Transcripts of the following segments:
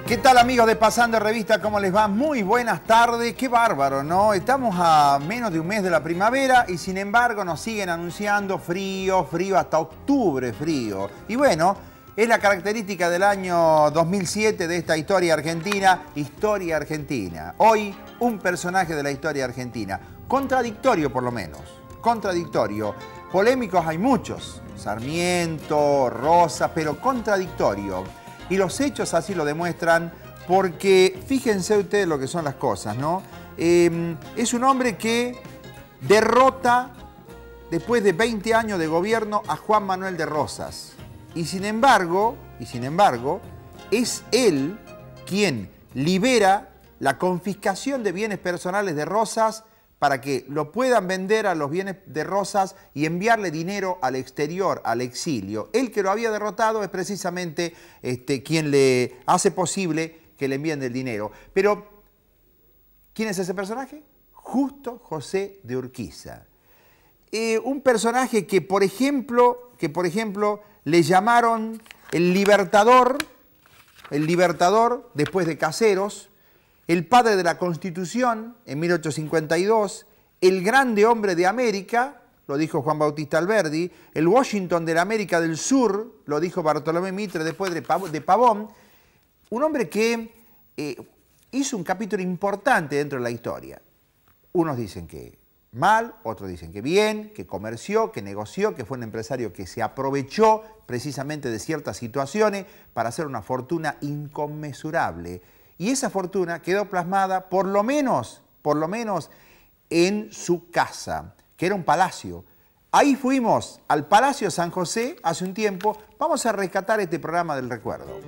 ¿Qué tal, amigos de Pasando Revista? ¿Cómo les va? Muy buenas tardes. Qué bárbaro, ¿no? Estamos a menos de un mes de la primavera y sin embargo nos siguen anunciando frío, frío, hasta octubre frío. Y bueno, es la característica del año 2007 de esta historia argentina. Historia argentina. Hoy, un personaje de la historia argentina. Contradictorio, por lo menos. Contradictorio. Polémicos hay muchos. Sarmiento, Rosas, pero contradictorio. Y los hechos así lo demuestran porque fíjense ustedes lo que son las cosas, ¿no? Es un hombre que derrota después de 20 años de gobierno a Juan Manuel de Rosas. Y sin embargo, es él quien libera la confiscación de bienes personales de Rosas para que lo puedan vender a los bienes de Rosas y enviarle dinero al exterior, al exilio. El que lo había derrotado es precisamente quien le hace posible que le envíen el dinero. Pero, ¿quién es ese personaje? Justo José de Urquiza. Un personaje que, por ejemplo, le llamaron el libertador después de Caseros, el padre de la Constitución en 1852, el grande hombre de América, lo dijo Juan Bautista Alberdi, el Washington de la América del Sur, lo dijo Bartolomé Mitre después de Pavón, un hombre que hizo un capítulo importante dentro de la historia. Unos dicen que mal, otros dicen que bien, que comerció, que negoció, que fue un empresario que se aprovechó precisamente de ciertas situaciones para hacer una fortuna inconmensurable. Y esa fortuna quedó plasmada, por lo menos en su casa, que era un palacio. Ahí fuimos al Palacio San José hace un tiempo. Vamos a rescatar este programa del recuerdo.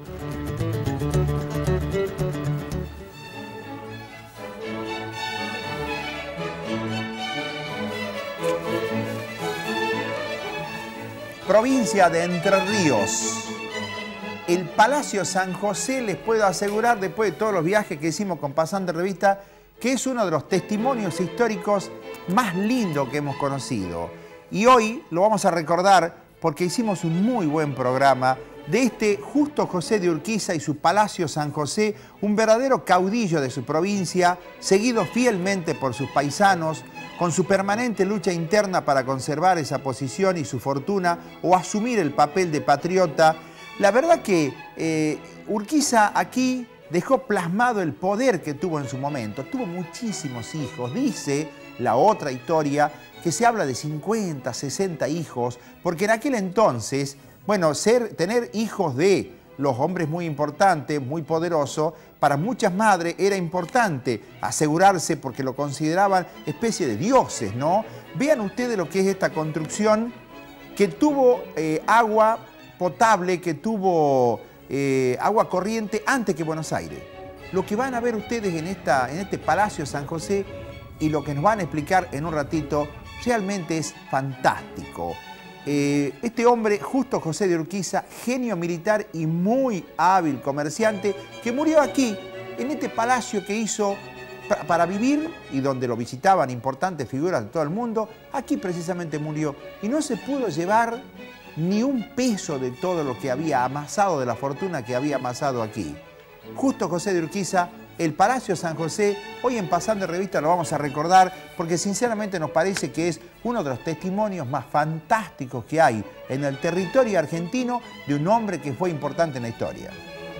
Provincia de Entre Ríos. El Palacio San José, les puedo asegurar, después de todos los viajes que hicimos con Pasando Revista, que es uno de los testimonios históricos más lindos que hemos conocido. Y hoy lo vamos a recordar porque hicimos un muy buen programa de este Justo José de Urquiza y su Palacio San José, un verdadero caudillo de su provincia, seguido fielmente por sus paisanos, con su permanente lucha interna para conservar esa posición y su fortuna o asumir el papel de patriota. La verdad que Urquiza aquí dejó plasmado el poder que tuvo en su momento. Tuvo muchísimos hijos. Dice la otra historia que se habla de 50, 60 hijos, porque en aquel entonces, bueno, tener hijos de los hombres muy importantes, muy poderosos, para muchas madres era importante asegurarse porque lo consideraban especie de dioses, ¿no? Vean ustedes lo que es esta construcción que tuvo agua potable, que tuvo agua corriente antes que Buenos Aires. Lo que van a ver ustedes en este Palacio San José y lo que nos van a explicar en un ratito realmente es fantástico. Este hombre, Justo José de Urquiza, genio militar y muy hábil comerciante, que murió aquí, en este palacio que hizo para vivir y donde lo visitaban importantes figuras de todo el mundo. Aquí precisamente murió y no se pudo llevar ni un peso de todo lo que había amasado, de la fortuna que había amasado aquí. Justo José de Urquiza, el Palacio San José, hoy en Pasando Revista lo vamos a recordar porque sinceramente nos parece que es uno de los testimonios más fantásticos que hay en el territorio argentino de un hombre que fue importante en la historia.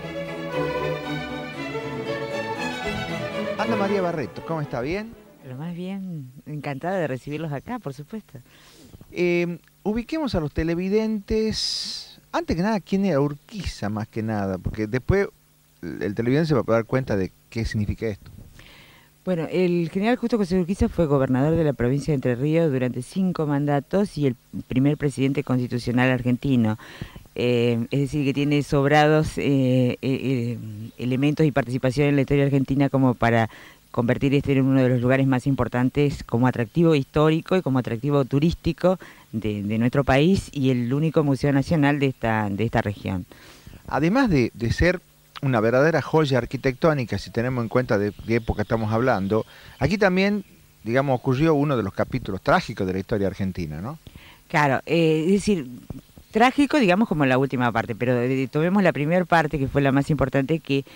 Ana María Barreto, ¿cómo está? ¿Bien? Pero más bien, encantada de recibirlos acá, por supuesto. Ubiquemos a los televidentes, antes que nada, ¿quién era Urquiza más que nada? Porque después el televidente se va a dar cuenta de qué significa esto. Bueno, el general Justo José de Urquiza fue gobernador de la provincia de Entre Ríos durante 5 mandatos y el primer presidente constitucional argentino. Es decir, que tiene sobrados elementos y participación en la historia argentina como para convertir este en uno de los lugares más importantes como atractivo histórico y como atractivo turístico de nuestro país y el único museo nacional de esta región. Además de ser una verdadera joya arquitectónica, si tenemos en cuenta de qué época estamos hablando, aquí también, digamos, ocurrió uno de los capítulos trágicos de la historia argentina, ¿no? Claro, es decir, trágico, digamos, como la última parte, pero tomemos la primera parte, que fue la más importante, que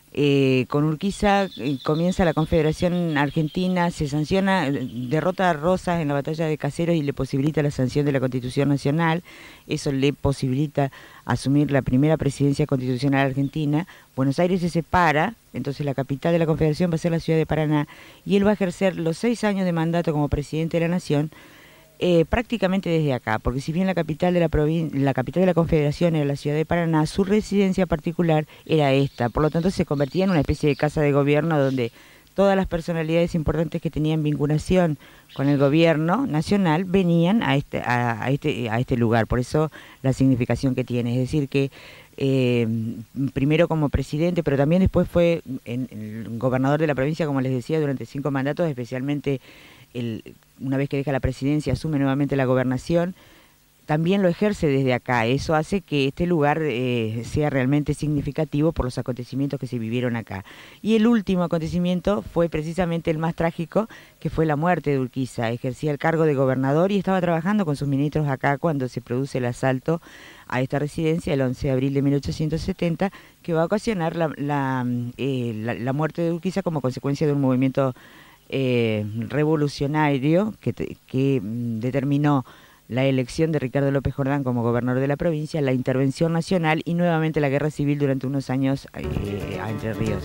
Con Urquiza comienza la Confederación Argentina, se sanciona, derrota a Rosas en la batalla de Caseros y le posibilita la sanción de la Constitución Nacional. Eso le posibilita asumir la primera presidencia constitucional argentina. Buenos Aires se separa, entonces la capital de la Confederación va a ser la ciudad de Paraná, y él va a ejercer los 6 años de mandato como presidente de la Nación, prácticamente desde acá, porque si bien la capital de la capital de la Confederación era la ciudad de Paraná, su residencia particular era esta. Por lo tanto, se convertía en una especie de casa de gobierno donde todas las personalidades importantes que tenían vinculación con el gobierno nacional venían a este lugar. Por eso la significación que tiene, es decir que primero como presidente, pero también después fue el gobernador de la provincia, como les decía, durante 5 mandatos, especialmente una vez que deja la presidencia, asume nuevamente la gobernación, también lo ejerce desde acá. Eso hace que este lugar sea realmente significativo por los acontecimientos que se vivieron acá. Y el último acontecimiento fue precisamente el más trágico, que fue la muerte de Urquiza. Ejercía el cargo de gobernador y estaba trabajando con sus ministros acá cuando se produce el asalto a esta residencia el 11 de abril de 1870, que va a ocasionar la muerte de Urquiza como consecuencia de un movimiento revolucionario que determinó la elección de Ricardo López Jordán como gobernador de la provincia, la intervención nacional y nuevamente la guerra civil durante unos años a Entre Ríos.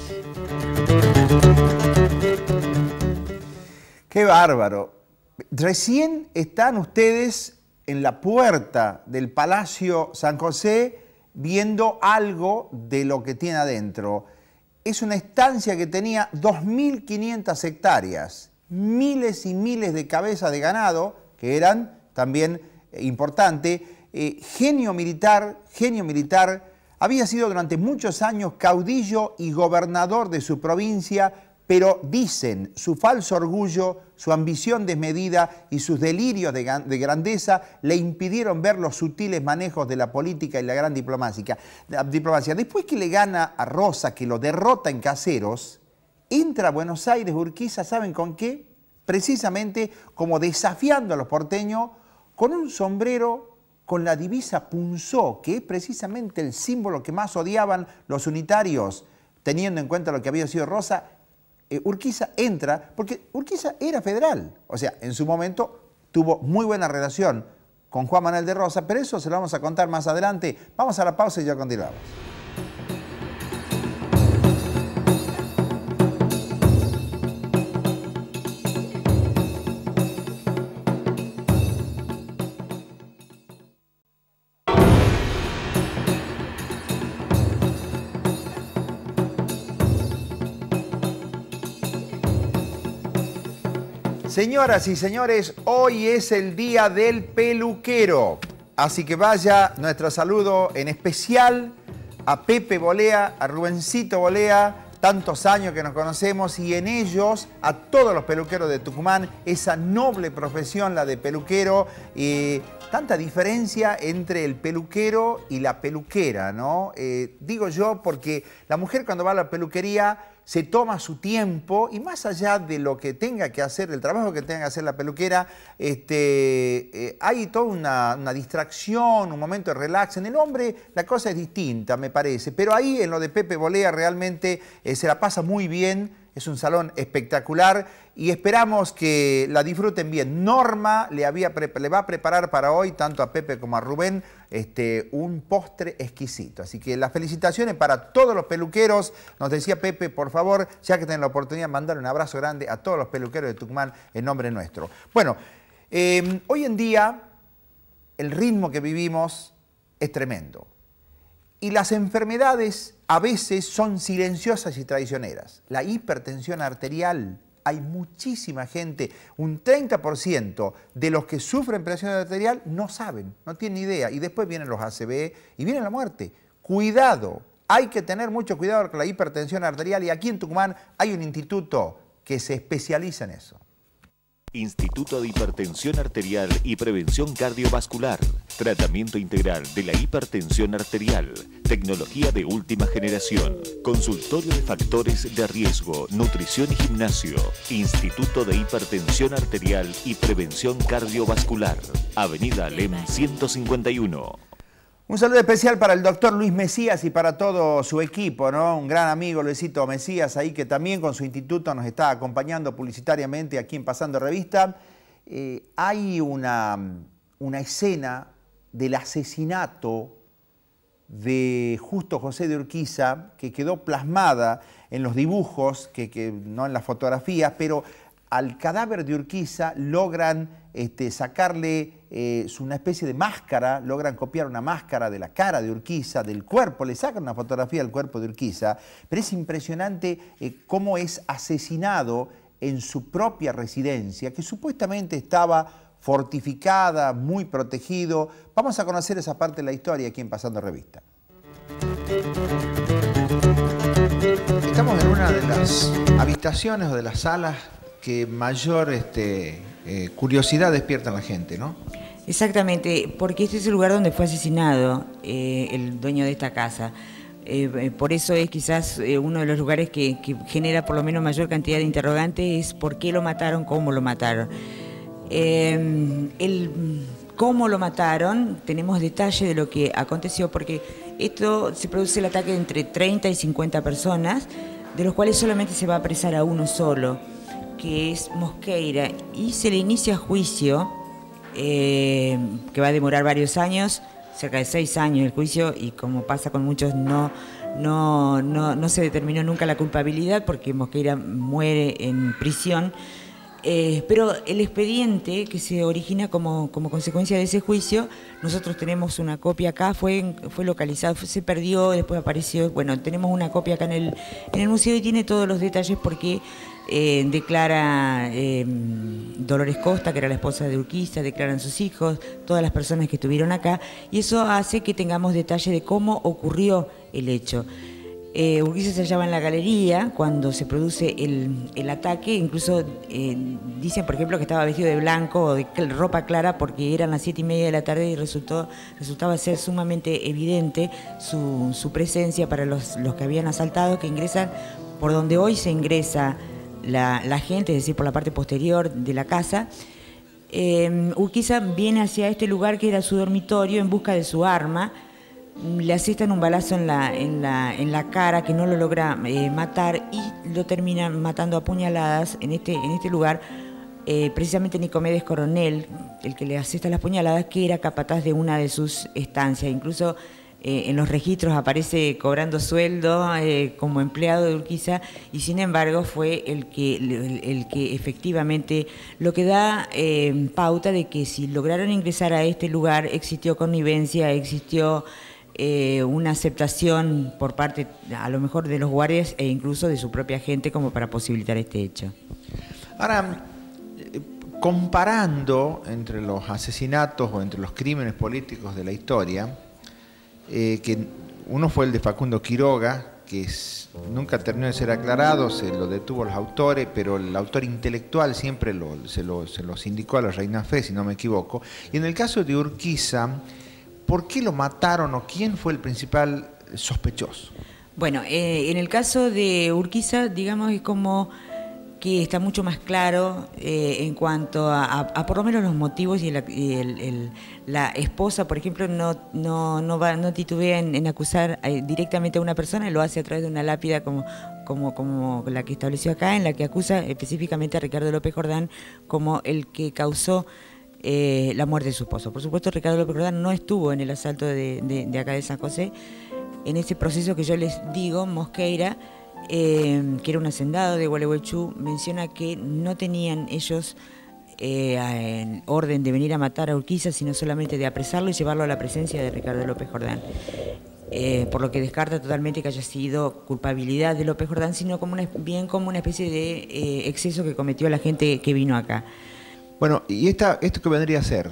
¡Qué bárbaro! Recién están ustedes en la puerta del Palacio San José viendo algo de lo que tiene adentro. Es una estancia que tenía 2.500 hectáreas, miles y miles de cabezas de ganado, que eran también importante. Genio militar, había sido durante muchos años caudillo y gobernador de su provincia, pero dicen su falso orgullo, su ambición desmedida y sus delirios de grandeza le impidieron ver los sutiles manejos de la política y la gran diplomacia. Después que le gana a Rosa, que lo derrota en Caseros, entra a Buenos Aires, Urquiza, ¿saben con qué? Precisamente como desafiando a los porteños con un sombrero con la divisa Punzó, que es precisamente el símbolo que más odiaban los unitarios, teniendo en cuenta lo que había sido Rosa. Urquiza entra, porque Urquiza era federal, o sea, en su momento tuvo muy buena relación con Juan Manuel de Rosas, pero eso se lo vamos a contar más adelante. Vamos a la pausa y ya continuamos. Señoras y señores, hoy es el día del peluquero. Así que vaya nuestro saludo en especial a Pepe Bolea, a Rubencito Bolea, tantos años que nos conocemos, y en ellos a todos los peluqueros de Tucumán, esa noble profesión, la de peluquero, tanta diferencia entre el peluquero y la peluquera, ¿no? Digo yo porque la mujer cuando va a la peluquería se toma su tiempo y más allá de lo que tenga que hacer, el trabajo que tenga que hacer la peluquera, hay toda una distracción, un momento de relax. En el hombre la cosa es distinta, me parece, pero ahí en lo de Pepe Bolea realmente se la pasa muy bien. Es un salón espectacular y esperamos que la disfruten bien. Norma le va a preparar para hoy, tanto a Pepe como a Rubén, un postre exquisito. Así que las felicitaciones para todos los peluqueros. Nos decía Pepe, por favor, ya que tienen la oportunidad, mandar un abrazo grande a todos los peluqueros de Tucumán en nombre nuestro. Bueno, hoy en día el ritmo que vivimos es tremendo. Y las enfermedades a veces son silenciosas y traicioneras. La hipertensión arterial, hay muchísima gente, un 30% de los que sufren presión arterial no saben, no tienen idea. Y después vienen los ACV y viene la muerte. Cuidado, hay que tener mucho cuidado con la hipertensión arterial y aquí en Tucumán hay un instituto que se especializa en eso. Instituto de Hipertensión Arterial y Prevención Cardiovascular. Tratamiento integral de la hipertensión arterial. Tecnología de última generación. Consultorio de factores de riesgo. Nutrición y gimnasio. Instituto de Hipertensión Arterial y Prevención Cardiovascular. Avenida Alem 151. Un saludo especial para el doctor Luis Mesías y para todo su equipo, ¿no? Un gran amigo, Luisito Mesías, ahí que también con su instituto nos está acompañando publicitariamente aquí en Pasando Revista. Hay una escena del asesinato de Justo José de Urquiza que quedó plasmada en los dibujos, no en las fotografías, pero al cadáver de Urquiza logran sacarle una especie de máscara, logran copiar una máscara de la cara de Urquiza, del cuerpo, le sacan una fotografía del cuerpo de Urquiza, pero es impresionante cómo es asesinado en su propia residencia, que supuestamente estaba fortificada, muy protegido. Vamos a conocer esa parte de la historia aquí en Pasando Revista. Estamos en una de las habitaciones o de las salas que mayor curiosidad despierta en la gente, ¿no? Exactamente, porque este es el lugar donde fue asesinado el dueño de esta casa. Por eso es quizás uno de los lugares que genera por lo menos mayor cantidad de interrogantes, es por qué lo mataron, cómo lo mataron. Cómo lo mataron, tenemos detalle de lo que aconteció, porque esto se produce el ataque entre 30 y 50 personas, de los cuales solamente se va a apresar a uno solo, que es Mosqueira, y se le inicia juicio, que va a demorar varios años, cerca de 6 años el juicio, y como pasa con muchos, no se determinó nunca la culpabilidad, porque Mosqueira muere en prisión. Pero el expediente que se origina como consecuencia de ese juicio, nosotros tenemos una copia acá, fue localizado, se perdió, después apareció. Bueno, tenemos una copia acá en el museo y tiene todos los detalles porque declara Dolores Costa, que era la esposa de Urquiza, declaran sus hijos, todas las personas que estuvieron acá, y eso hace que tengamos detalle de cómo ocurrió el hecho. Urquiza se hallaba en la galería cuando se produce el ataque, incluso dicen, por ejemplo, que estaba vestido de blanco o de ropa clara porque eran las 7:30 de la tarde y resultaba ser sumamente evidente su presencia para los que habían asaltado, que ingresan por donde hoy se ingresa la gente, es decir, por la parte posterior de la casa. Urquiza viene hacia este lugar que era su dormitorio en busca de su arma. Le asestan un balazo en la cara que no lo logra matar y lo termina matando a puñaladas en este lugar. Precisamente Nicomedes Coronel, el que le asesta las puñaladas, que era capataz de una de sus estancias. Incluso en los registros aparece cobrando sueldo como empleado de Urquiza, y sin embargo fue el que efectivamente, lo que da pauta de que si lograron ingresar a este lugar existió connivencia, existió una aceptación por parte a lo mejor de los guardias e incluso de su propia gente como para posibilitar este hecho. Ahora, comparando entre los asesinatos o entre los crímenes políticos de la historia, que uno fue el de Facundo Quiroga, que nunca terminó de ser aclarado, se lo detuvo los autores, pero el autor intelectual siempre se los indicó a la Reina Fe, si no me equivoco. Y en el caso de Urquiza, ¿por qué lo mataron o quién fue el principal sospechoso? Bueno, en el caso de Urquiza, digamos, es como que está mucho más claro en cuanto a por lo menos los motivos, y la esposa, por ejemplo, no titubea en acusar directamente a una persona, lo hace a través de una lápida como la que estableció acá, en la que acusa específicamente a Ricardo López Jordán como el que causó la muerte de su esposo. Por supuesto, Ricardo López Jordán no estuvo en el asalto de acá de San José. En ese proceso que yo les digo, Mosqueira, que era un hacendado de Gualeguaychú, menciona que no tenían ellos en orden de venir a matar a Urquiza, sino solamente de apresarlo y llevarlo a la presencia de Ricardo López Jordán. Por lo que descarta totalmente que haya sido culpabilidad de López Jordán, sino bien como una especie de exceso que cometió la gente que vino acá. Bueno, ¿y esto qué vendría a ser?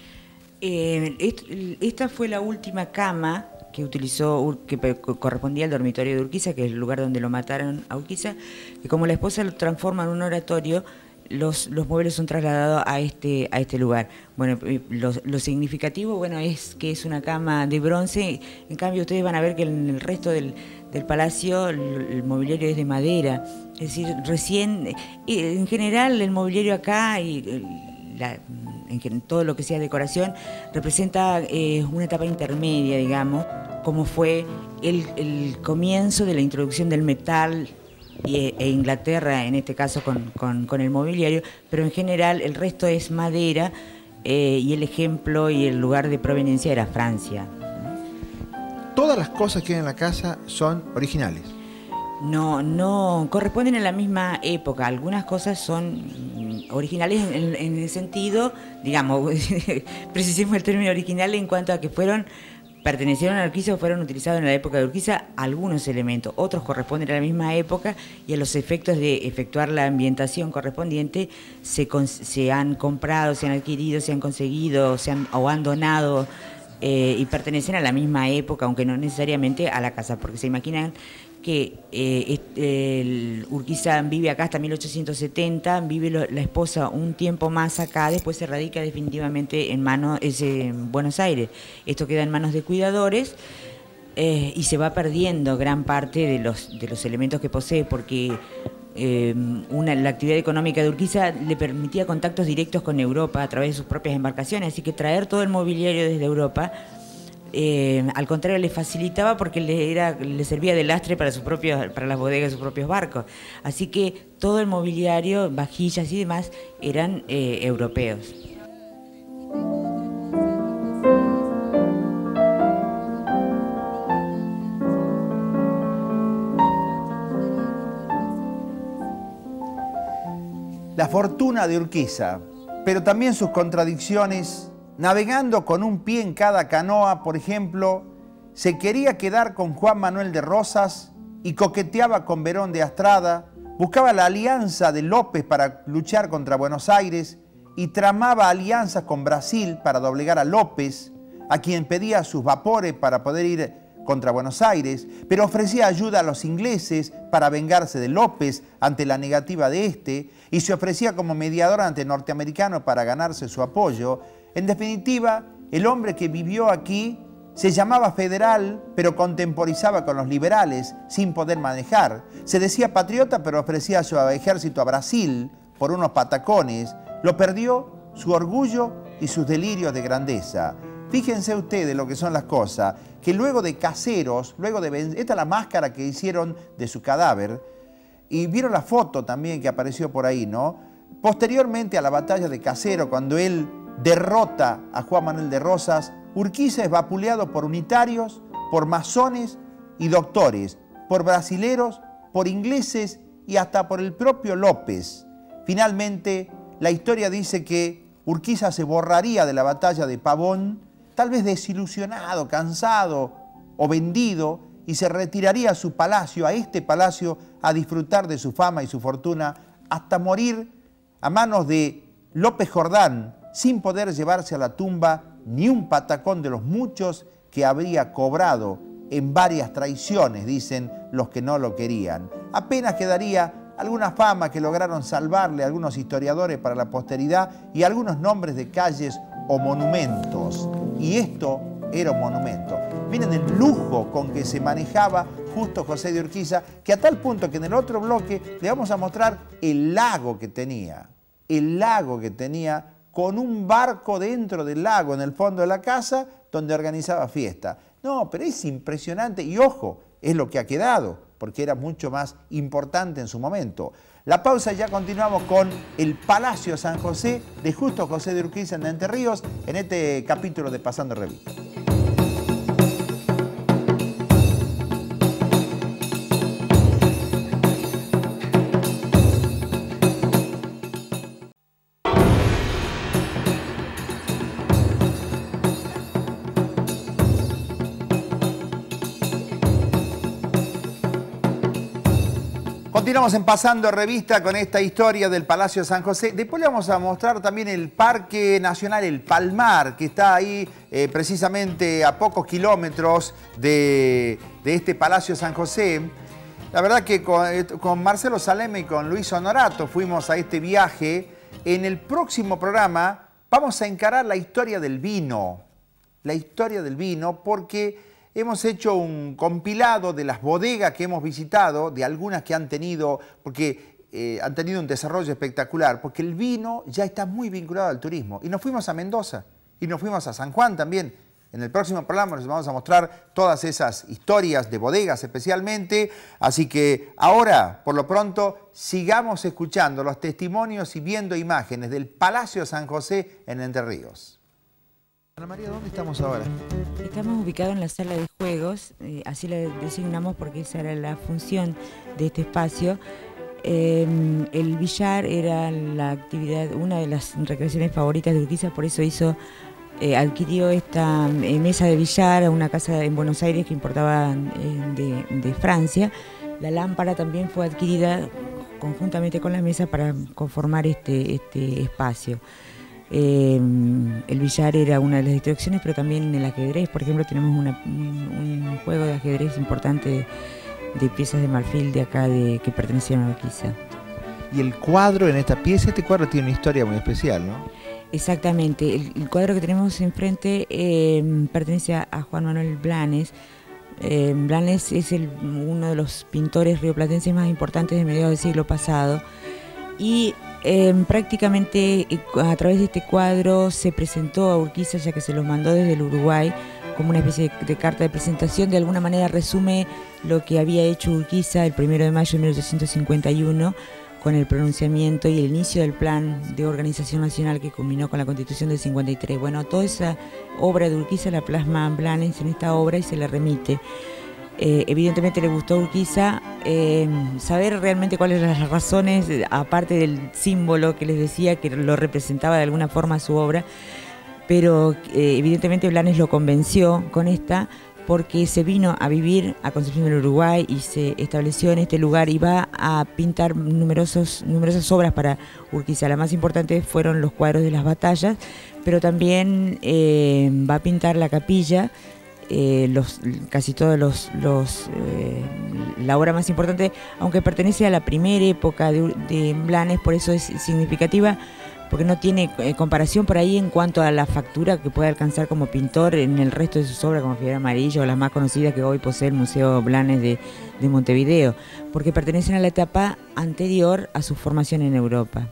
Esta fue la última cama que utilizó, que correspondía al dormitorio de Urquiza, que es el lugar donde lo mataron a Urquiza, que como la esposa lo transforma en un oratorio, los muebles son trasladados a este lugar. Bueno, lo significativo, bueno, es que es una cama de bronce. En cambio, ustedes van a ver que en el resto del palacio el mobiliario es de madera. Es decir, recién, en general, el mobiliario acá y en todo lo que sea decoración, representa una etapa intermedia, digamos, como fue el comienzo de la introducción del metal e Inglaterra, en este caso con el mobiliario, pero en general el resto es madera y el ejemplo y el lugar de proveniencia era Francia. Todas las cosas que hay en la casa son originales. No corresponden a la misma época. Algunas cosas son originales en el sentido, digamos, precisemos el término original en cuanto a que pertenecieron a Urquiza o fueron utilizados en la época de Urquiza algunos elementos. Otros corresponden a la misma época y a los efectos de efectuar la ambientación correspondiente se han comprado, se han adquirido, se han conseguido, o han donado y pertenecen a la misma época, aunque no necesariamente a la casa, porque se imaginan que Urquiza vive acá hasta 1870, vive la esposa un tiempo más acá, después se radica definitivamente en Buenos Aires. Esto queda en manos de cuidadores y se va perdiendo gran parte de los elementos que posee, porque la actividad económica de Urquiza le permitía contactos directos con Europa a través de sus propias embarcaciones, así que traer todo el mobiliario desde Europa al contrario le facilitaba porque le servía de lastre para las bodegas de sus propios barcos. Así que todo el mobiliario, vajillas y demás eran europeos. La fortuna de Urquiza, pero también sus contradicciones. Navegando con un pie en cada canoa, por ejemplo, se quería quedar con Juan Manuel de Rosas y coqueteaba con Verón de Astrada, buscaba la alianza de López para luchar contra Buenos Aires y tramaba alianzas con Brasil para doblegar a López, a quien pedía sus vapores para poder ir contra Buenos Aires, pero ofrecía ayuda a los ingleses para vengarse de López ante la negativa de este y se ofrecía como mediador ante norteamericanos para ganarse su apoyo. En definitiva, el hombre que vivió aquí se llamaba federal, pero contemporizaba con los liberales sin poder manejar. Se decía patriota, pero ofrecía su ejército a Brasil por unos patacones. Lo perdió su orgullo y sus delirios de grandeza. Fíjense ustedes lo que son las cosas, que luego de Caseros, esta es la máscara que hicieron de su cadáver, y vieron la foto también que apareció por ahí, ¿no? Posteriormente a la batalla de Caseros, cuando él derrota a Juan Manuel de Rosas, Urquiza es vapuleado por unitarios, por masones y doctores, por brasileros, por ingleses y hasta por el propio López. Finalmente, la historia dice que Urquiza se borraría de la batalla de Pavón, tal vez desilusionado, cansado o vendido, y se retiraría a su palacio, a este palacio, a disfrutar de su fama y su fortuna, hasta morir a manos de López Jordán, sin poder llevarse a la tumba ni un patacón de los muchos que habría cobrado en varias traiciones, dicen los que no lo querían. Apenas quedaría alguna fama que lograron salvarle a algunos historiadores para la posteridad y algunos nombres de calles o monumentos. Y esto era un monumento. Miren el lujo con que se manejaba Justo José de Urquiza, que a tal punto que en el otro bloque le vamos a mostrar el lago que tenía. El lago que tenía con un barco dentro del lago, en el fondo de la casa, donde organizaba fiesta. No, pero es impresionante y ojo, es lo que ha quedado, porque era mucho más importante en su momento. La pausa, ya continuamos con el Palacio San José de Justo José de Urquiza en Entre Ríos, en este capítulo de Pasando Revista. Continuamos en Pasando Revista con esta historia del Palacio San José. Después le vamos a mostrar también el Parque Nacional El Palmar, que está ahí precisamente a pocos kilómetros de este Palacio San José. La verdad que con Marcelo Saleme y con Luis Honorato fuimos a este viaje. En el próximo programa vamos a encarar la historia del vino. La historia del vino, porque hemos hecho un compilado de las bodegas que hemos visitado, de algunas que han tenido, porque han tenido un desarrollo espectacular, porque el vino ya está muy vinculado al turismo. Y nos fuimos a Mendoza, y nos fuimos a San Juan también. En el próximo programa les vamos a mostrar todas esas historias de bodegas especialmente. Así que ahora, por lo pronto, sigamos escuchando los testimonios y viendo imágenes del Palacio San José en Entre Ríos. Ana María, ¿dónde estamos ahora? Estamos ubicados en la sala de juegos, así la designamos porque esa era la función de este espacio. El billar era la actividad, una de las recreaciones favoritas de Urquiza, por eso adquirió esta mesa de billar a una casa en Buenos Aires que importaba de Francia. La lámpara también fue adquirida conjuntamente con la mesa para conformar este espacio. El billar era una de las distracciones, pero también el ajedrez, por ejemplo, tenemos un juego de ajedrez importante de piezas de marfil de acá que pertenecían a Urquiza. Y el cuadro en esta pieza, este cuadro tiene una historia muy especial, ¿no? Exactamente, el cuadro que tenemos enfrente pertenece a Juan Manuel Blanes. Blanes es uno de los pintores rioplatenses más importantes de mediados del siglo pasado y prácticamente a través de este cuadro se presentó a Urquiza, ya que se lo mandó desde el Uruguay como una especie de carta de presentación. De alguna manera resume lo que había hecho Urquiza el 1 de mayo de 1851 con el pronunciamiento y el inicio del plan de organización nacional que culminó con la Constitución del 53. Bueno, toda esa obra de Urquiza la plasma Blanes en esta obra y se la remite. Evidentemente le gustó a Urquiza saber realmente cuáles eran las razones, aparte del símbolo que les decía que lo representaba de alguna forma su obra, pero evidentemente Blanes lo convenció con esta, porque se vino a vivir a Concepción del Uruguay y se estableció en este lugar y va a pintar numerosas obras para Urquiza. La más importante fueron los cuadros de las batallas, pero también va a pintar la capilla, casi todos la obra más importante, aunque pertenece a la primera época de Blanes, por eso es significativa, porque no tiene comparación por ahí en cuanto a la factura que puede alcanzar como pintor en el resto de sus obras, como Fiebre Amarillo o las más conocidas que hoy posee el Museo Blanes de Montevideo, porque pertenecen a la etapa anterior a su formación en Europa.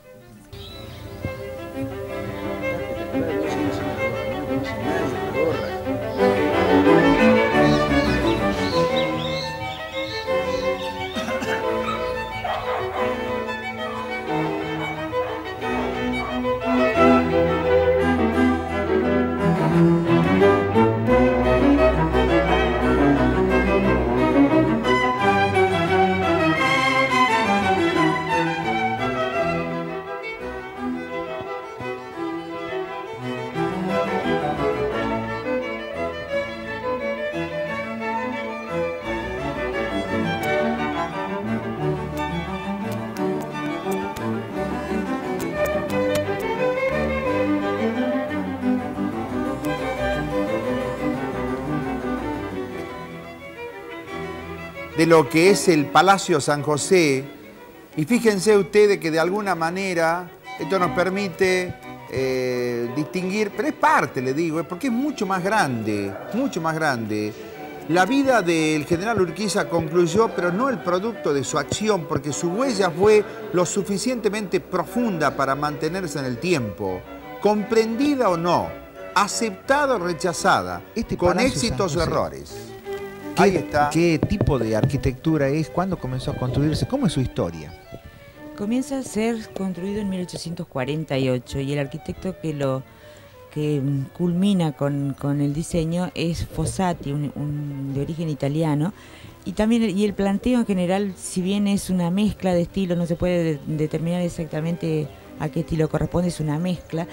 De lo que es el Palacio San José, y fíjense ustedes que de alguna manera esto nos permite distinguir, pero es parte, le digo, porque es mucho más grande, mucho más grande. La vida del general Urquiza concluyó, pero no el producto de su acción, porque su huella fue lo suficientemente profunda para mantenerse en el tiempo, comprendida o no, aceptada o rechazada, con éxitos o errores. Ahí está. ¿Qué tipo de arquitectura es? ¿Cuándo comenzó a construirse? ¿Cómo es su historia? Comienza a ser construido en 1848 y el arquitecto que culmina con el diseño es Fossati, de origen italiano, y el planteo en general, si bien es una mezcla de estilos, no se puede determinar exactamente a qué estilo corresponde, es una mezcla,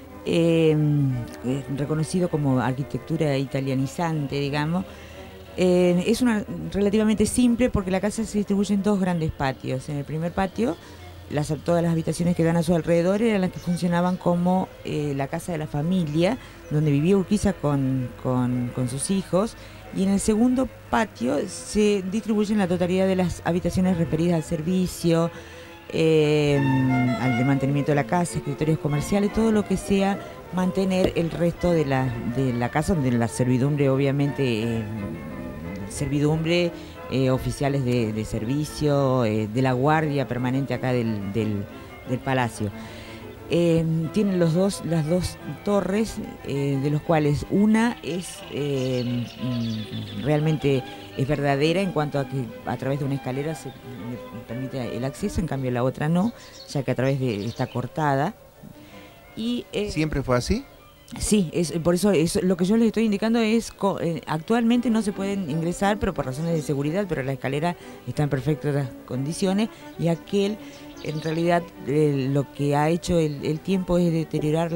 reconocido como arquitectura italianizante, digamos. Es relativamente simple porque la casa se distribuye en dos grandes patios. En el primer patio, todas las habitaciones que dan a su alrededor eran las que funcionaban como la casa de la familia, donde vivía Urquiza con sus hijos. Y en el segundo patio se distribuyen la totalidad de las habitaciones referidas al servicio, al de mantenimiento de la casa, escritorios comerciales, todo lo que sea mantener el resto de la casa, donde la servidumbre obviamente... servidumbre oficiales de servicio, de la guardia permanente acá del palacio. Tienen las dos torres, de los cuales una es realmente es verdadera en cuanto a que a través de una escalera se permite el acceso, en cambio la otra no, ya que a través de está cortada. Y ¿siempre fue así? Sí, por eso lo que yo les estoy indicando es actualmente no se pueden ingresar, pero por razones de seguridad, pero la escalera está en perfectas condiciones, y aquel en realidad lo que ha hecho el tiempo es deteriorar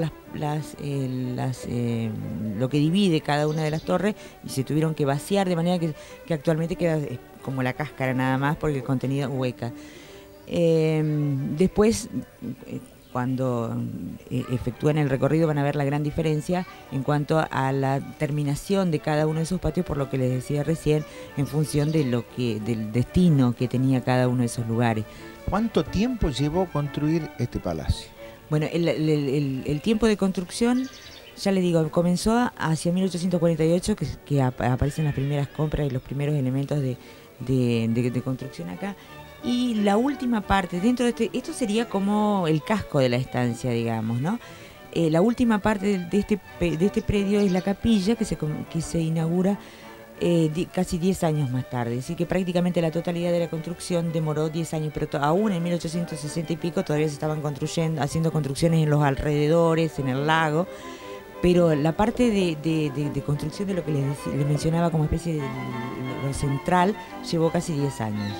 lo que divide cada una de las torres, y se tuvieron que vaciar, de manera que actualmente queda como la cáscara nada más, porque el contenido hueca. Después, cuando efectúan el recorrido, van a ver la gran diferencia en cuanto a la terminación de cada uno de esos patios, por lo que les decía recién, en función de del destino que tenía cada uno de esos lugares. ¿Cuánto tiempo llevó construir este palacio? Bueno, el tiempo de construcción, ya les digo, comenzó hacia 1848, que aparecen las primeras compras y los primeros elementos de construcción acá. Y la última parte, dentro de esto sería como el casco de la estancia, digamos, ¿no? La última parte de este predio es la capilla, que se inaugura casi 10 años más tarde. Así que prácticamente la totalidad de la construcción demoró 10 años, pero aún en 1860 y pico todavía se estaban haciendo construcciones en los alrededores, en el lago. Pero la parte de construcción de lo que les mencionaba como especie de lo central llevó casi 10 años.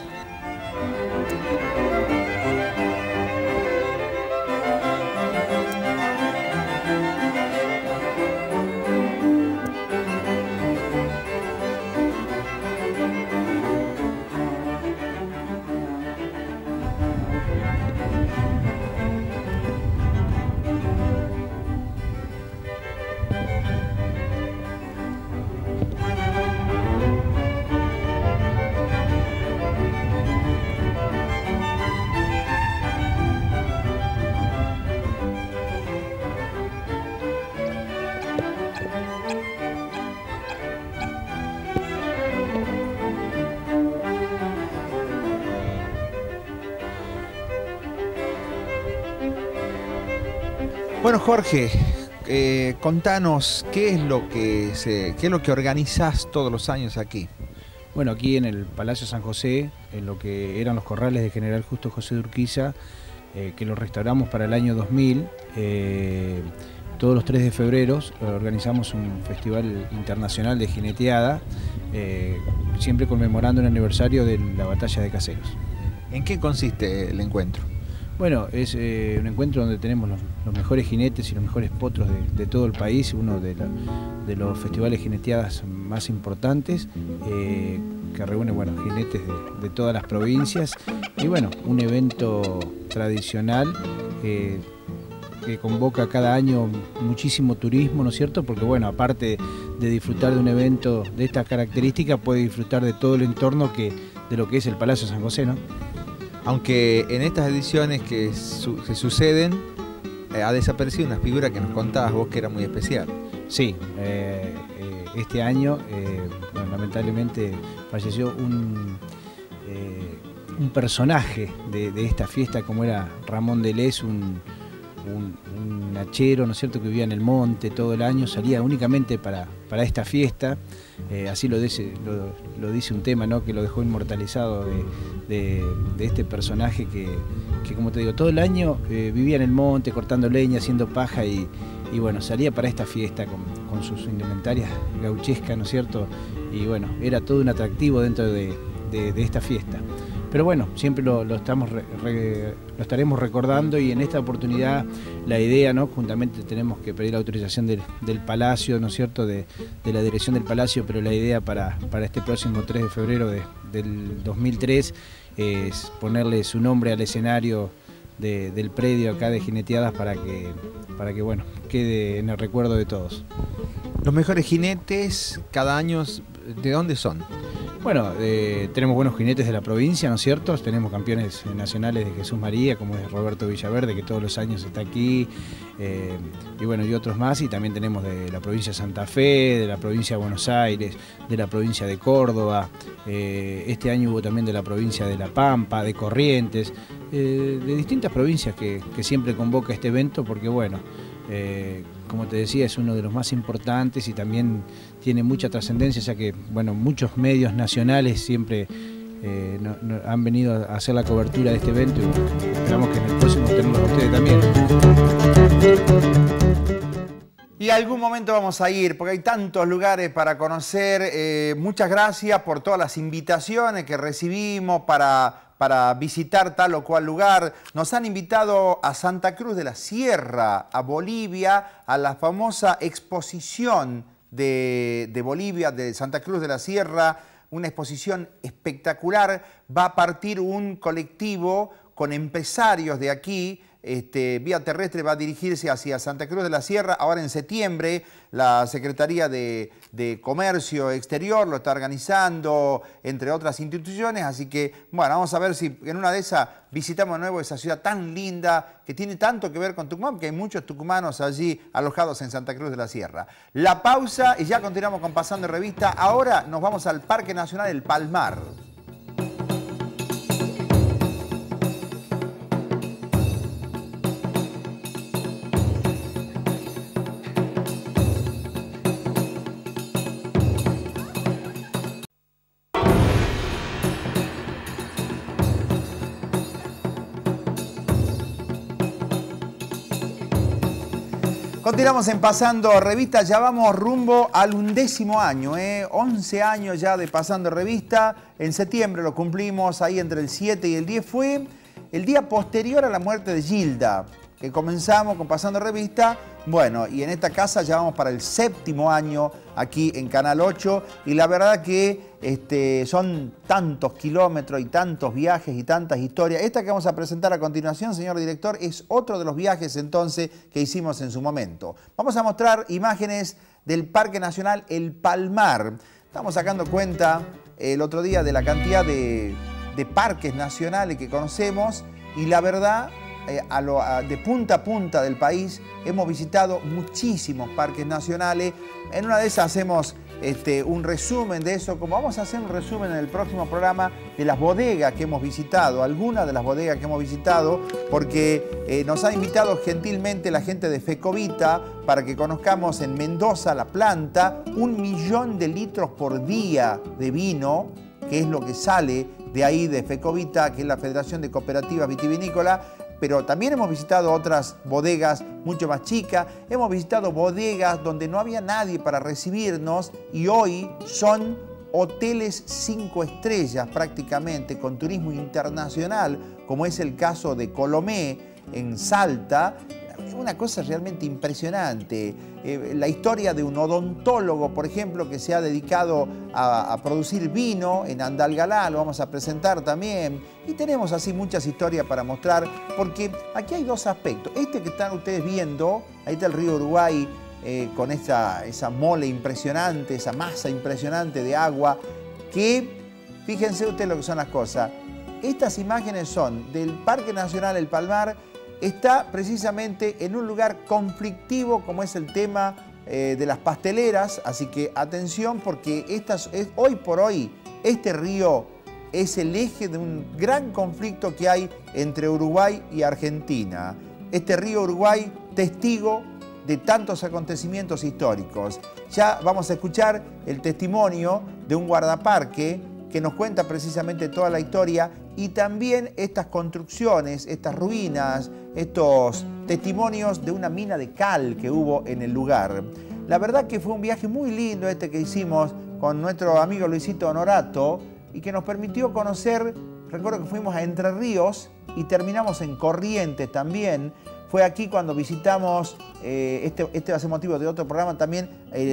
Bueno, Jorge, contanos qué es lo que organizás todos los años aquí. Bueno, aquí en el Palacio San José, en lo que eran los corrales de General Justo José de Urquiza, que lo restauramos para el año 2000, todos los 3 de febrero organizamos un festival internacional de jineteada, siempre conmemorando el aniversario de la batalla de Caseros. ¿En qué consiste el encuentro? Bueno, es un encuentro donde tenemos los mejores jinetes y los mejores potros de todo el país, uno de los festivales jineteadas más importantes, que reúne jinetes de todas las provincias, y bueno, un evento tradicional que convoca cada año muchísimo turismo, ¿no es cierto? Porque bueno, aparte de disfrutar de un evento de estas características, puede disfrutar de todo el entorno de lo que es el Palacio San José, ¿no? Aunque en estas ediciones que se suceden, ha desaparecido una figura que nos contabas vos que era muy especial. Sí, este año, lamentablemente, falleció un personaje de esta fiesta, como era Ramón de Les, un hachero, ¿no es cierto?, que vivía en el monte todo el año, salía únicamente para esta fiesta. Así lo dice un tema, ¿no?, que lo dejó inmortalizado de este personaje que, como te digo, todo el año vivía en el monte cortando leña, haciendo paja, y bueno, salía para esta fiesta con sus indumentarias gauchescas, ¿no es cierto? Y bueno, era todo un atractivo dentro de esta fiesta. Pero bueno, siempre lo estaremos recordando, y en esta oportunidad la idea, ¿no?, juntamente tenemos que pedir la autorización del Palacio, ¿no es cierto?, de la dirección del Palacio, pero la idea para este próximo 3 de febrero del 2003 es ponerle su nombre al escenario del predio acá de jineteadas para que bueno, quede en el recuerdo de todos. Los mejores jinetes cada año, ¿de dónde son? Bueno, tenemos buenos jinetes de la provincia, ¿no es cierto? Tenemos campeones nacionales de Jesús María, como es Roberto Villaverde, que todos los años está aquí, y bueno, y otros más, y también tenemos de la provincia de Santa Fe, de la provincia de Buenos Aires, de la provincia de Córdoba, este año hubo también de la provincia de La Pampa, de Corrientes, de distintas provincias que siempre convoca este evento, porque bueno, como te decía, es uno de los más importantes y también tiene mucha trascendencia, ya que bueno, muchos medios nacionales siempre han venido a hacer la cobertura de este evento y esperamos que en el próximo tenerlos a ustedes también. Y algún momento vamos a ir, porque hay tantos lugares para conocer. Muchas gracias por todas las invitaciones que recibimos para visitar tal o cual lugar. Nos han invitado a Santa Cruz de la Sierra, a Bolivia, a la famosa exposición de Bolivia, de Santa Cruz de la Sierra, una exposición espectacular. Va a partir un colectivo con empresarios de aquí, vía terrestre va a dirigirse hacia Santa Cruz de la Sierra. Ahora en septiembre la Secretaría de Comercio Exterior lo está organizando, entre otras instituciones. Así que, bueno, vamos a ver si en una de esas visitamos de nuevo esa ciudad tan linda que tiene tanto que ver con Tucumán, porque hay muchos tucumanos allí alojados en Santa Cruz de la Sierra. La pausa y ya continuamos con Pasando en Revista. Ahora nos vamos al Parque Nacional El Palmar. Continuamos en Pasando Revista, ya vamos rumbo al 11º año, 11 años ya de Pasando Revista. En septiembre lo cumplimos, ahí entre el 7 y el 10. Fue el día posterior a la muerte de Gilda, que comenzamos con Pasando Revista. Bueno, y en esta casa ya vamos para el 7º año aquí en Canal 8. Y la verdad que son tantos kilómetros y tantos viajes y tantas historias. Esta que vamos a presentar a continuación, señor director, es otro de los viajes entonces que hicimos en su momento. Vamos a mostrar imágenes del Parque Nacional El Palmar. Estamos sacando cuenta el otro día de la cantidad de parques nacionales que conocemos y la verdad, de punta a punta del país hemos visitado muchísimos parques nacionales. En una de esas hacemos un resumen de eso, como vamos a hacer un resumen en el próximo programa de las bodegas que hemos visitado, algunas de las bodegas que hemos visitado, porque nos ha invitado gentilmente la gente de Fecovita para que conozcamos en Mendoza la planta, 1 millón de litros por día de vino, que es lo que sale de ahí de Fecovita, que es la Federación de Cooperativas Vitivinícolas. Pero también hemos visitado otras bodegas mucho más chicas, hemos visitado bodegas donde no había nadie para recibirnos y hoy son hoteles 5 estrellas prácticamente, con turismo internacional, como es el caso de Colomé en Salta. Una cosa realmente impresionante. La historia de un odontólogo, por ejemplo, que se ha dedicado a producir vino en Andalgalá, lo vamos a presentar también. Y tenemos así muchas historias para mostrar, porque aquí hay dos aspectos. Este que están ustedes viendo, ahí está el río Uruguay, con esa mole impresionante, esa masa impresionante de agua, que, fíjense ustedes lo que son las cosas. Estas imágenes son del Parque Nacional El Palmar. Está precisamente en un lugar conflictivo como es el tema de las pasteleras, así que atención porque hoy por hoy este río es el eje de un gran conflicto que hay entre Uruguay y Argentina. Este río Uruguay, testigo de tantos acontecimientos históricos. Ya vamos a escuchar el testimonio de un guardaparque que nos cuenta precisamente toda la historia y también estas construcciones, estas ruinas, estos testimonios de una mina de cal que hubo en el lugar. La verdad que fue un viaje muy lindo que hicimos con nuestro amigo Luisito Honorato y que nos permitió conocer, recuerdo que fuimos a Entre Ríos y terminamos en Corrientes también. Fue aquí cuando visitamos, este va a ser motivo de otro programa también,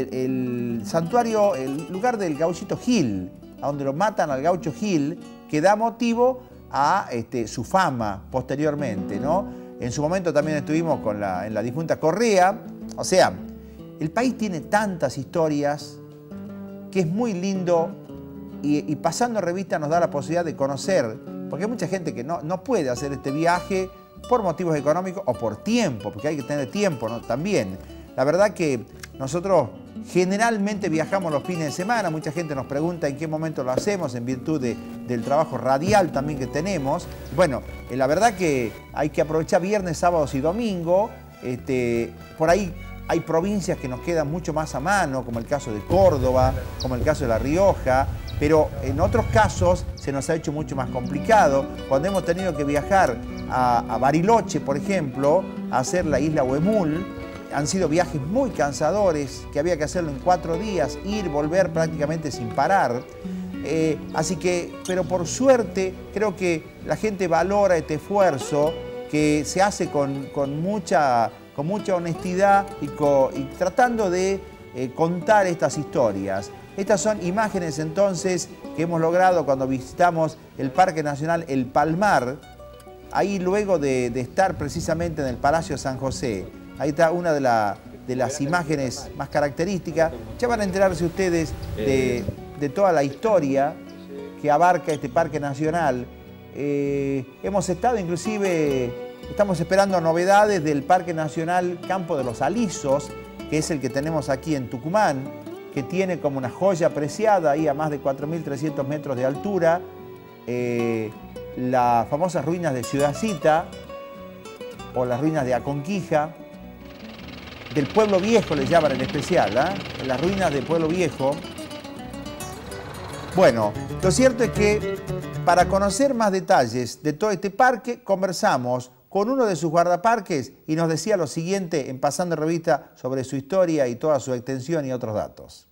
el santuario, el lugar del Gauchito Gil, a donde lo matan al Gaucho Gil, que da motivo a su fama posteriormente, ¿no? En su momento también estuvimos en la difunta Correa. O sea, el país tiene tantas historias que es muy lindo y pasando revista nos da la posibilidad de conocer, porque hay mucha gente que no puede hacer este viaje por motivos económicos o por tiempo, porque hay que tener tiempo, ¿no? También. La verdad que nosotros generalmente viajamos los fines de semana, mucha gente nos pregunta en qué momento lo hacemos en virtud del trabajo radial también que tenemos. Bueno, la verdad que hay que aprovechar viernes, sábados y domingo. Por ahí hay provincias que nos quedan mucho más a mano, como el caso de Córdoba, como el caso de La Rioja, pero en otros casos se nos ha hecho mucho más complicado. Cuando hemos tenido que viajar a Bariloche, por ejemplo, a hacer la isla Huemul, han sido viajes muy cansadores, que había que hacerlo en 4 días, ir, volver prácticamente sin parar. Así que, pero por suerte, creo que la gente valora este esfuerzo que se hace con mucha honestidad y tratando de contar estas historias. Estas son imágenes entonces que hemos logrado cuando visitamos el Parque Nacional El Palmar, ahí luego de estar precisamente en el Palacio San José. Ahí está una de las imágenes más características. Ya van a enterarse ustedes de toda la historia que abarca este Parque Nacional. Hemos estado inclusive, estamos esperando novedades del Parque Nacional Campo de los Alisos, que es el que tenemos aquí en Tucumán, que tiene como una joya preciada ahí a más de 4.300 metros de altura, las famosas ruinas de Ciudadcita o las ruinas de Aconquija, del Pueblo Viejo les llaman en especial, las ruinas del Pueblo Viejo. Bueno, lo cierto es que para conocer más detalles de todo este parque, conversamos con uno de sus guardaparques y nos decía lo siguiente en Pasando Revista sobre su historia y toda su extensión y otros datos.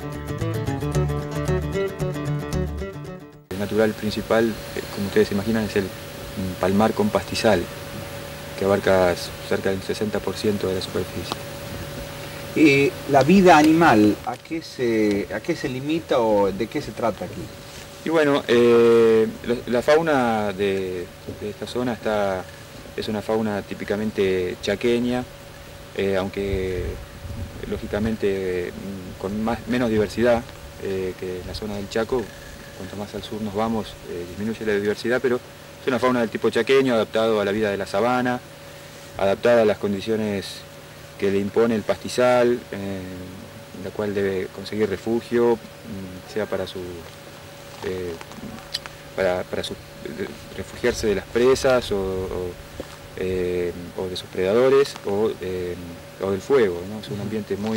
El natural principal, como ustedes se imaginan, es el palmar con pastizal, que abarca cerca del 60% de la superficie. La vida animal, ¿a qué se limita o de qué se trata aquí? Y bueno, la fauna de esta zona es una fauna típicamente chaqueña, aunque lógicamente con menos diversidad que en la zona del Chaco. Cuanto más al sur nos vamos, disminuye la diversidad, pero es una fauna del tipo chaqueño, adaptado a la vida de la sabana, adaptada a las condiciones que le impone el pastizal, en la cual debe conseguir refugio, sea para refugiarse de las presas o de sus predadores o del fuego, ¿no? Es un ambiente muy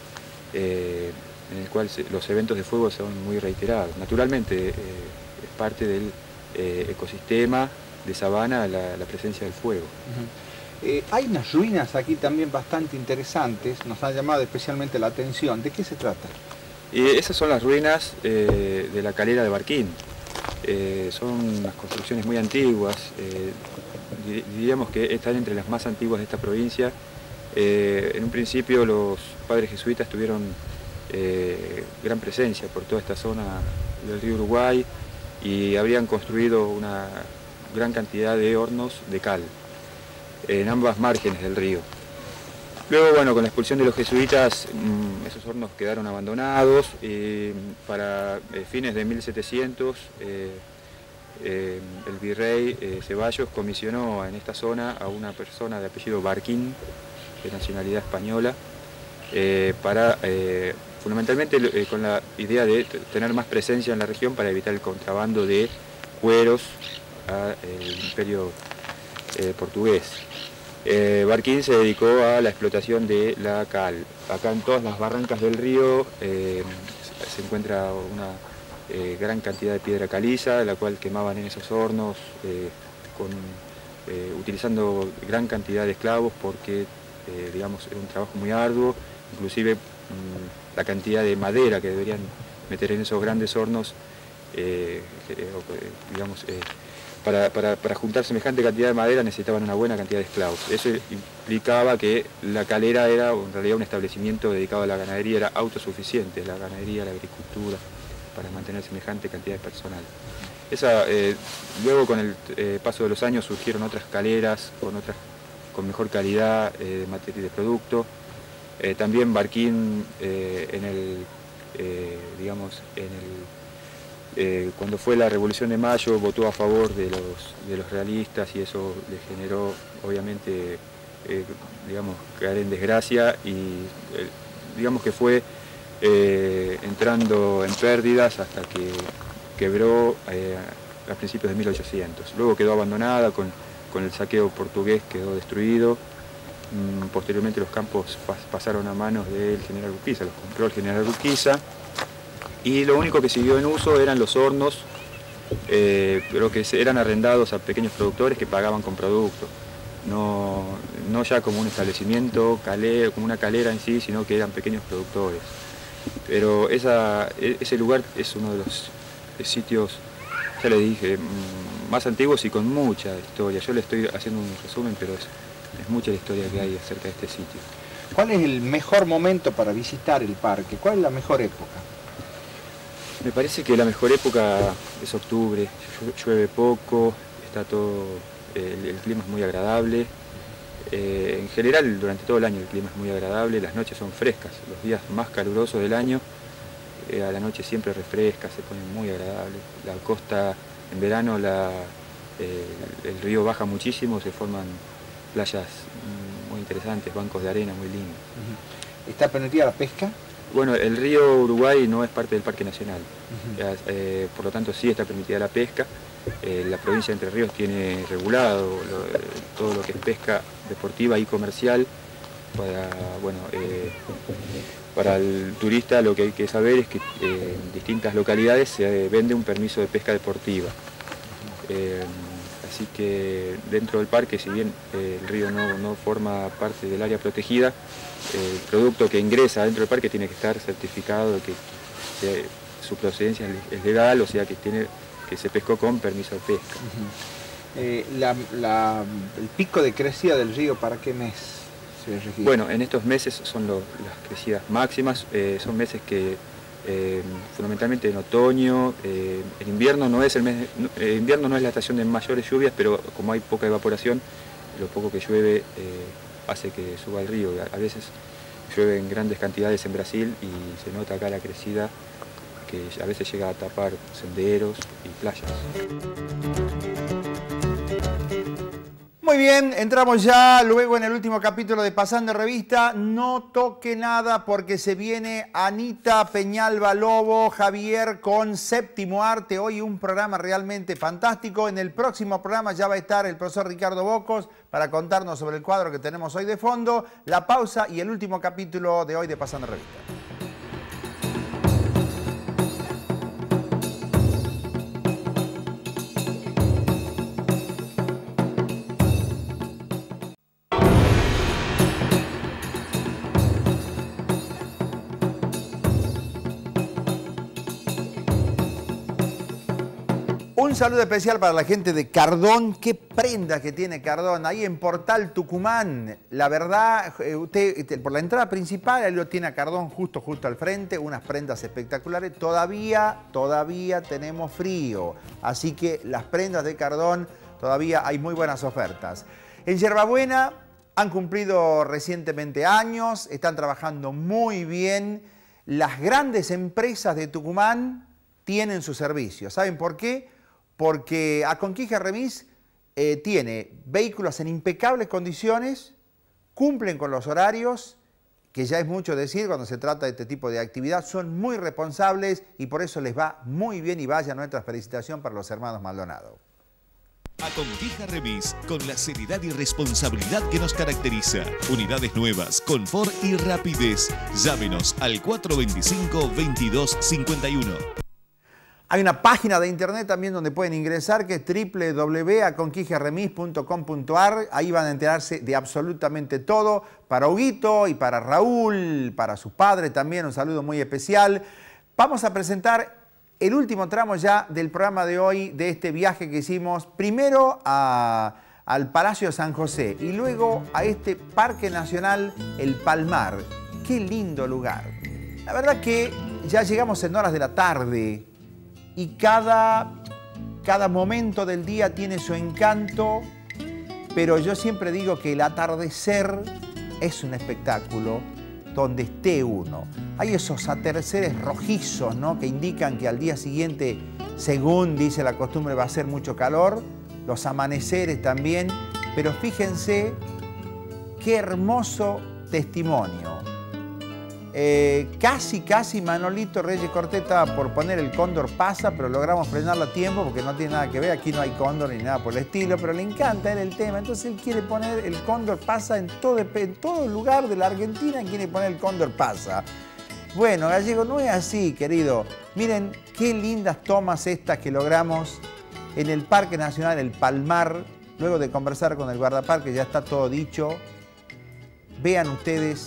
en el cual los eventos de fuego son muy reiterados. Naturalmente es parte del ecosistema de sabana la presencia del fuego. Hay unas ruinas aquí también bastante interesantes, nos han llamado especialmente la atención. ¿De qué se trata? Esas son las ruinas de la calera de Barquín. Son unas construcciones muy antiguas, diríamos que están entre las más antiguas de esta provincia. En un principio los padres jesuitas tuvieron gran presencia por toda esta zona del río Uruguay y habrían construido una gran cantidad de hornos de cal en ambas márgenes del río. Luego, bueno, con la expulsión de los jesuitas, esos hornos quedaron abandonados y para fines de 1700 el virrey Ceballos comisionó en esta zona a una persona de apellido Barquín, de nacionalidad española, para fundamentalmente con la idea de tener más presencia en la región para evitar el contrabando de cueros al imperio portugués. Barquín se dedicó a la explotación de la cal. Acá en todas las barrancas del río se encuentra una gran cantidad de piedra caliza, la cual quemaban en esos hornos utilizando gran cantidad de esclavos porque digamos, era un trabajo muy arduo, inclusive la cantidad de madera que deberían meter en esos grandes hornos, digamos, para juntar semejante cantidad de madera necesitaban una buena cantidad de esclavos. Eso implicaba que la calera era en realidad un establecimiento dedicado a la ganadería, era autosuficiente, la ganadería, la agricultura, para mantener semejante cantidad de personal. Luego con el paso de los años surgieron otras caleras con mejor calidad de materia de producto. También Barquín Cuando fue la Revolución de Mayo votó a favor de los realistas y eso le generó, obviamente, digamos, caer en desgracia y digamos que fue entrando en pérdidas hasta que quebró a principios de 1800. Luego quedó abandonada con el saqueo portugués, quedó destruido. Posteriormente los campos pasaron a manos del general Urquiza, los compró el general Urquiza. Y lo único que siguió en uso eran los hornos, pero que eran arrendados a pequeños productores que pagaban con producto. No ya como un establecimiento, como una calera en sí, sino que eran pequeños productores. Pero ese lugar es uno de los sitios, ya les dije, más antiguos y con mucha historia. Yo le estoy haciendo un resumen, pero es mucha la historia que hay acerca de este sitio. ¿Cuál es el mejor momento para visitar el parque? ¿Cuál es la mejor época? Me parece que la mejor época es octubre, llueve poco, está todo, el clima es muy agradable. En general, durante todo el año el clima es muy agradable, las noches son frescas, los días más calurosos del año, a la noche siempre refresca, se pone muy agradable. La costa, en verano, el río baja muchísimo, se forman playas muy interesantes, bancos de arena muy lindos. ¿Está permitida la pesca? Bueno, el río Uruguay no es parte del Parque Nacional, por lo tanto sí está permitida la pesca. La provincia de Entre Ríos tiene regulado todo lo que es pesca deportiva y comercial. Para el turista lo que hay que saber es que en distintas localidades se vende un permiso de pesca deportiva. Así que dentro del parque, si bien el río no forma parte del área protegida, el producto que ingresa dentro del parque tiene que estar certificado de que su procedencia es legal, o sea que se pescó con permiso de pesca. El pico de crecida del río, ¿para qué mes se registra? Bueno, en estos meses son las crecidas máximas, son meses que fundamentalmente en otoño, en invierno no es invierno no es la estación de mayores lluvias, pero como hay poca evaporación, lo poco que llueve hace que suba el río. A veces llueve en grandes cantidades en Brasil y se nota acá la crecida que a veces llega a tapar senderos y playas. Muy bien, entramos ya luego en el último capítulo de Pasando Revista. No toque nada porque se viene Anita Peñalba Lobo, Javier con Séptimo Arte. Hoy un programa realmente fantástico. En el próximo programa ya va a estar el profesor Ricardo Bocos para contarnos sobre el cuadro que tenemos hoy de fondo. La pausa y el último capítulo de hoy de Pasando Revista. Un saludo especial para la gente de Cardón. Qué prenda que tiene Cardón. Ahí en Portal Tucumán. La verdad, usted por la entrada principal, ahí lo tiene a Cardón justo al frente. Unas prendas espectaculares. Todavía tenemos frío. Así que las prendas de Cardón, todavía hay muy buenas ofertas. En Yerbabuena han cumplido recientemente años. Están trabajando muy bien. Las grandes empresas de Tucumán tienen su servicio. ¿Saben por qué? Porque Aconquija Remis tiene vehículos en impecables condiciones, cumplen con los horarios, que ya es mucho decir cuando se trata de este tipo de actividad, son muy responsables y por eso les va muy bien y vaya nuestra felicitación para los hermanos Maldonado. Aconquija Remis, con la seriedad y responsabilidad que nos caracteriza. Unidades nuevas, confort y rapidez. Llámenos al 425-2251. Hay una página de internet también donde pueden ingresar que es www.aconquijaremis.com.ar. Ahí van a enterarse de absolutamente todo. Para Huguito y para Raúl, para su padre también, un saludo muy especial. Vamos a presentar el último tramo ya del programa de hoy, de este viaje que hicimos primero al Palacio San José y luego a este Parque Nacional El Palmar. Qué lindo lugar. La verdad que ya llegamos en horas de la tarde. Y cada momento del día tiene su encanto, pero yo siempre digo que el atardecer es un espectáculo donde esté uno. Hay esos atardeceres rojizos, ¿no?, que indican que al día siguiente según dice la costumbre, va a ser mucho calor, los amaneceres también, pero fíjense qué hermoso testimonio. Casi Manolito Reyes Cortés estaba por poner el cóndor pasa, pero logramos frenarlo a tiempo porque no tiene nada que ver, aquí no hay cóndor ni nada por el estilo, pero le encanta él el tema, entonces él quiere poner el cóndor pasa en todo lugar de la Argentina, quiere poner el cóndor pasa. Bueno, Gallego, no es así, querido. Miren qué lindas tomas estas que logramos en el Parque Nacional El Palmar, luego de conversar con el guardaparque, ya está todo dicho. Vean ustedes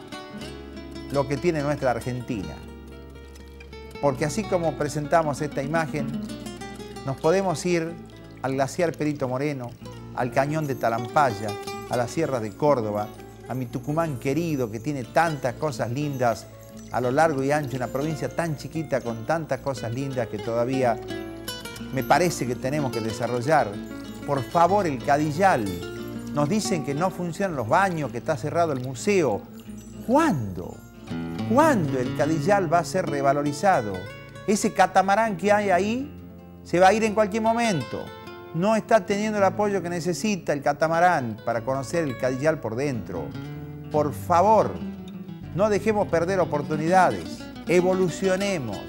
lo que tiene nuestra Argentina. Porque así como presentamos esta imagen, nos podemos ir al glaciar Perito Moreno, al cañón de Talampaya, a las sierras de Córdoba, a mi Tucumán querido que tiene tantas cosas lindas a lo largo y ancho, una provincia tan chiquita con tantas cosas lindas que todavía me parece que tenemos que desarrollar. Por favor, el Cadillal. Nos dicen que no funcionan los baños, que está cerrado el museo. ¿Cuándo? ¿Cuándo el Cadillal va a ser revalorizado? Ese catamarán que hay ahí se va a ir en cualquier momento. No está teniendo el apoyo que necesita el catamarán para conocer el Cadillal por dentro. Por favor, no dejemos perder oportunidades. Evolucionemos.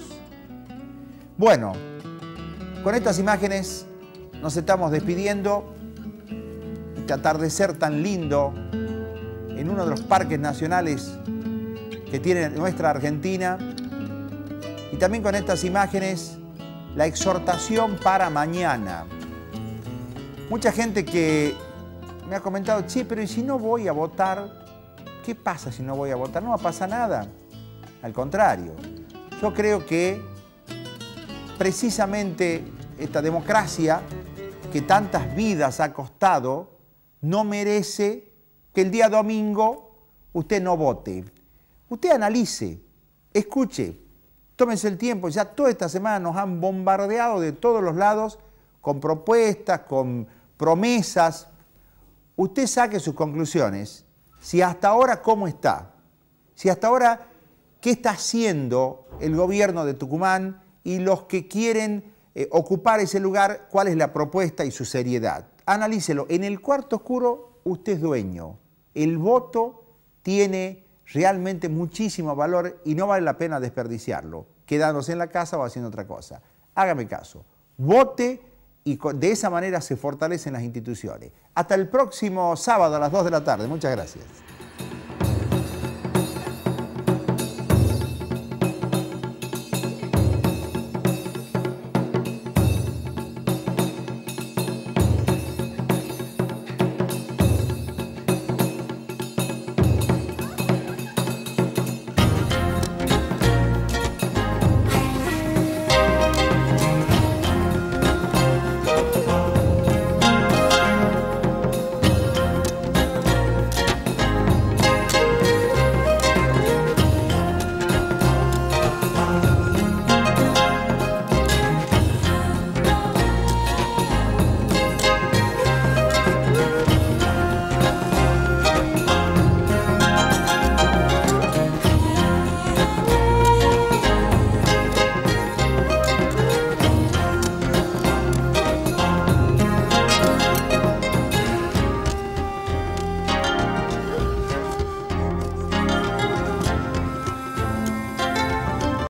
Bueno, con estas imágenes nos estamos despidiendo. Este atardecer tan lindo en uno de los parques nacionales que tiene nuestra Argentina. Y también con estas imágenes, la exhortación para mañana. Mucha gente que me ha comentado, che, pero ¿y si no voy a votar? ¿Qué pasa si no voy a votar? No va a pasar nada. Al contrario, yo creo que precisamente esta democracia que tantas vidas ha costado no merece que el día domingo usted no vote. Usted analice, escuche, tómese el tiempo. Ya toda esta semana nos han bombardeado de todos los lados con propuestas, con promesas. Usted saque sus conclusiones. Si hasta ahora, ¿cómo está? Si hasta ahora, ¿qué está haciendo el gobierno de Tucumán y los que quieren ocupar ese lugar? ¿Cuál es la propuesta y su seriedad? Analícelo. En el cuarto oscuro, usted es dueño. El voto tiene realmente muchísimo valor y no vale la pena desperdiciarlo, quedándose en la casa o haciendo otra cosa. Hágame caso, vote y de esa manera se fortalecen las instituciones. Hasta el próximo sábado a las 2 de la tarde. Muchas gracias.